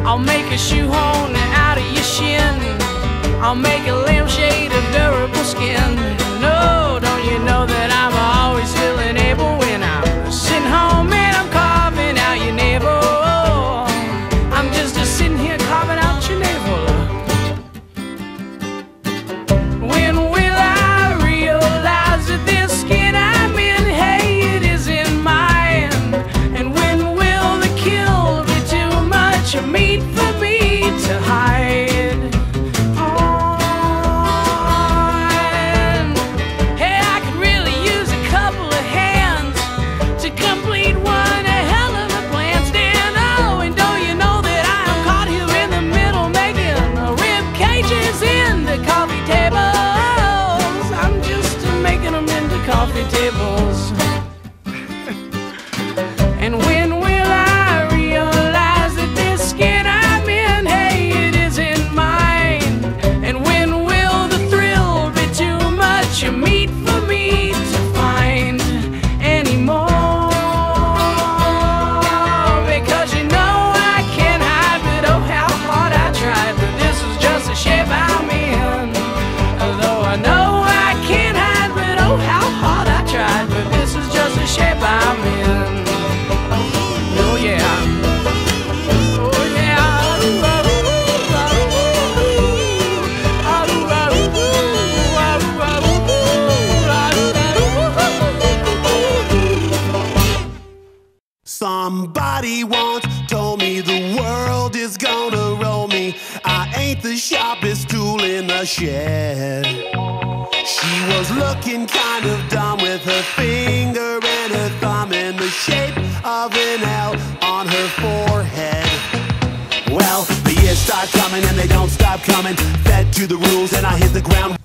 I'll make a shoehorn out of your shin. I'll make a lampshade of durable skin. No, don't you know that I'm always feeling able when I'm sitting home and I'm carving out your navel. I'm just sitting here carving out your navel. When will I realize that this skin I'm in, hey, it isn't mine? And when will the kill be too much meat for me to hide? Coffee tables. And when will I realize that this skin I'm in, hey, it isn't mine? And when will the thrill be too much meat for me to find anymore? Because you know I can't hide, but oh how hard I tried. But this is just a shape I'm in. Though I know I can't hide, but oh how hard I tried, but this is just the shape I'm in. Oh yeah. Oh yeah. Somebody once told me the world is gonna roll me. I ain't the sharpest tool in the shed. She was looking kind of dumb with her finger and her thumb in the shape of an L on her forehead. Well, the years start coming and they don't stop coming. Fed to the rules and I hit the ground.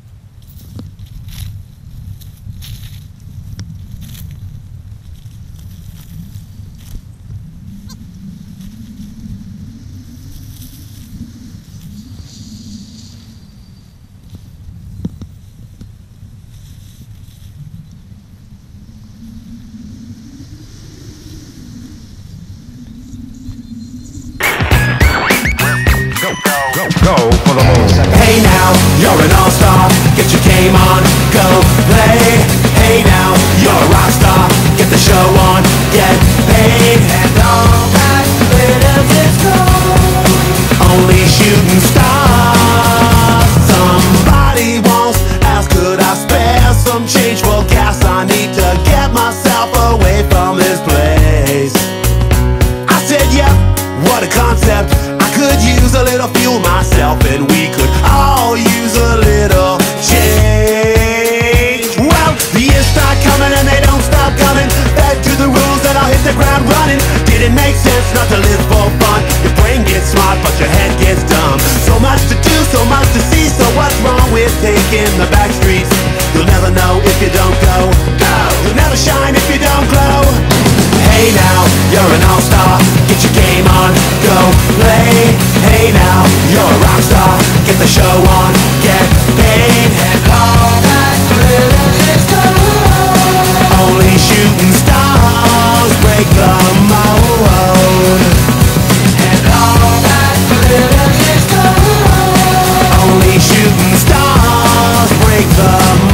Go for the moon. Hey now, you're an all-star. Get your game on, go play. Hey now, you're a rock star. Get the show on, get paid. And all that glitters is gold. Only shooting stars. Somebody once asked, could I spare some change for gas? I need to get myself away from this place. I said, yep, what a concept. Could use a little fuel myself, and we could all use a little change. Well, the years start coming and they don't stop coming. Fed to the rules and I'll hit the ground running. Did it make sense not to live for fun? Your brain gets smart but your head gets dumb. So much to do, so much to see. So what's wrong with taking the back streets? You'll never know if you don't go. You'll never shine if you don't glow. Hey now, you're an all-star. Get your game on, go play. Hey now, you're a rock star. Get the show on, get paid. And all that glitters is gold. Only shooting stars break the mold. And all that glitters is gold. Only shooting stars break the mold.